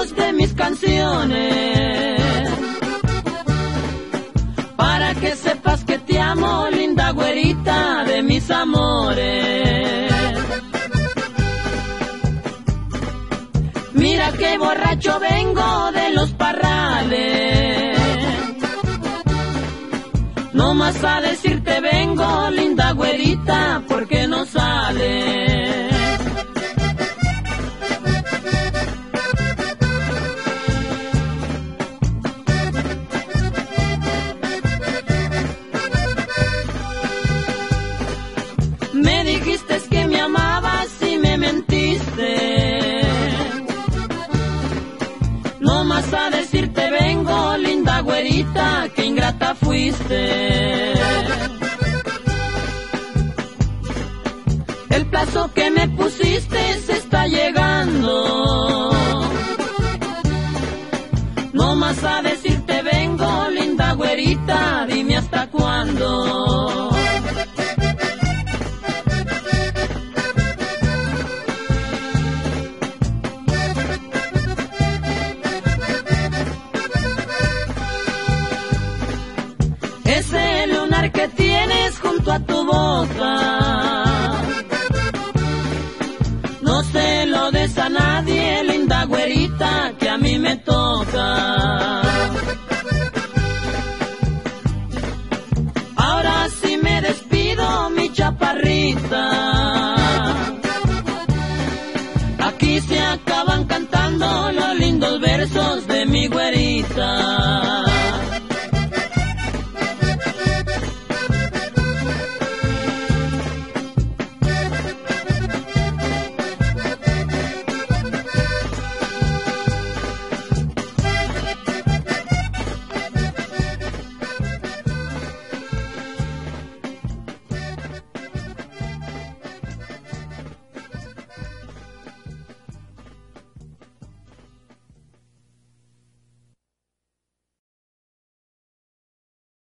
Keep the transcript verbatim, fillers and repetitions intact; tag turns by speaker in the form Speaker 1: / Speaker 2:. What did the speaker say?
Speaker 1: versos de mis canciones, para que sepas que te amo, linda güerita de mis amores. Mira que borracho vengo de los parrales, no más a decirte vengo, linda güerita, porque no sale. Me dijiste que me amabas y me mentiste, no más a decirte vengo, linda güerita, que ingrata fuiste. El plazo que me pusiste se está llegando, no más a decirte vengo, linda güerita, dime hasta cuándo. Ese lunar que tienes junto a tu boca, no se lo des a nadie, linda güerita, que a mí me toca.